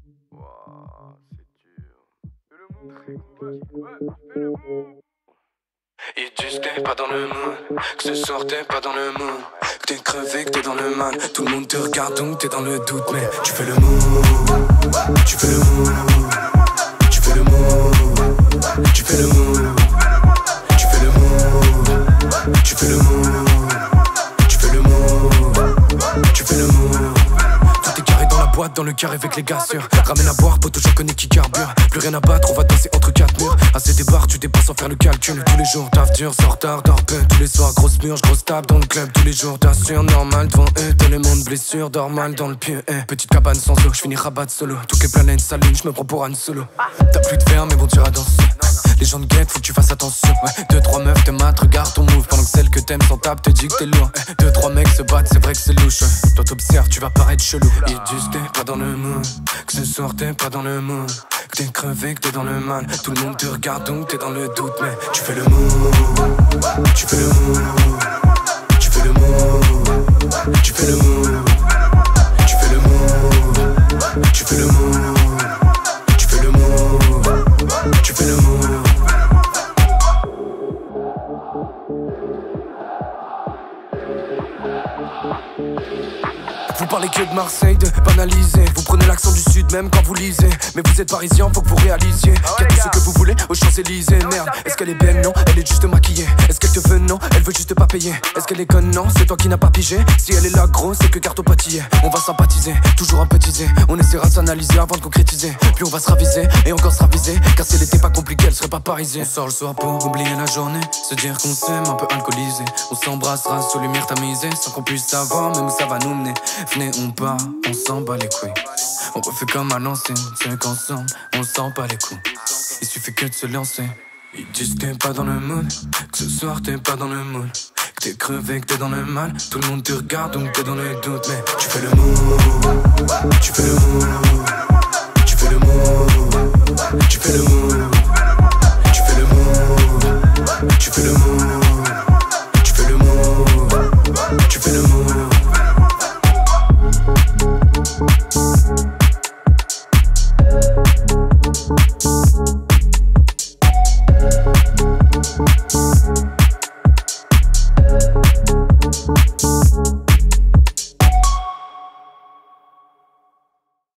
Wouah, c'est dur. Fais le move, très compliqué. Ouais, fais le move. Ils disent que t'es pas dans le mood, que ce soir t'es pas dans le mood, que t'es crevé, que t'es dans le mal. Tout le monde te regarde donc t'es dans le doute, mais tu fais le move, tu fais le move, tu fais le move, tu fais le move, tu fais le move, tu fais le move, tu fais le move, tu fais le move. Tout est carré dans la boîte, dans le carré avec les gars sûrs. Ramène à boire, poteau, j'en connais qui carbure. Plus rien à battre, on va danser entre quatre murs. Assez des bars, tu dépasses sans faire le calcul. Tous les jours, taf dur, sors tard, dors peu. Tous les soirs, grosse murge, grosse table dans le club. Tous les jours, t'assures, normal devant eux. Tous les mondes blessures, dors mal dans le pied. Petite cabane sans eau, j'finis rabat solo. Toutes les planètes s'allument, j'me prends pour Han Solo. T'as plus de fer, mais bon, t'iras danser. Les gens te guettent, faut que tu fasses attention. Deux, trois meufs te matent, regarde ton move. Pendant que celle que t'aimes s'en tape, te dit que t'es lourd. Deux, trois mecs se battent, c'est vrai que c'est louche. Toi t'observes, tu vas paraître chelou. Ils disent t'es pas dans le mood, que ce soir t'es pas dans le mood, que t'es crevé, que t'es dans le mal. Tout le monde te regarde donc t'es dans le doute, mais tu fais le move, tu fais le move, tu fais le move, tu fais le move, tu fais le move, tu fais le move, tu fais le move, tu fais le move. Vous parlez que de Marseille, de banaliser. Vous prenez l'accent du sud même quand vous lisez. Mais vous êtes parisien, faut que vous réalisiez qu'il y a tout ce que vous voulez aux Champs-Élysées. Merde, est-ce qu'elle est belle? Non, elle est juste maquillée. Est-ce qu'elle te veut? Non, elle veut juste pas payer. Est-ce qu'elle est conne? Non, c'est toi qui n'as pas pigé. Si elle est là gros, c'est que cartopatillé. On va sympathiser, toujours un petiser. On essaiera de s'analyser avant de concrétiser. Puis on va se raviser et encore se raviser. Car si elle était pas compliquée, elle serait pas parisée. On sort le soir pour oublier la journée, se dire qu'on s'aime un peu alcoolisé. On s'embrassera sous lumière tamisée, sans qu'on puisse savoir même où ça va nous mener. Venez, on part, on s'en bat les couilles. On refait comme à l'ancienne, c'est qu'ensemble, on s'en bat les coups. Il suffit que de se lancer. Ils disent que t'es pas dans le mood, que ce soir t'es pas dans le mood, que t'es crevé, que t'es dans le mal. Tout le monde te regarde donc t'es dans le doute, mais tu fais le move, tu fais le move, tu fais le move, tu fais le move.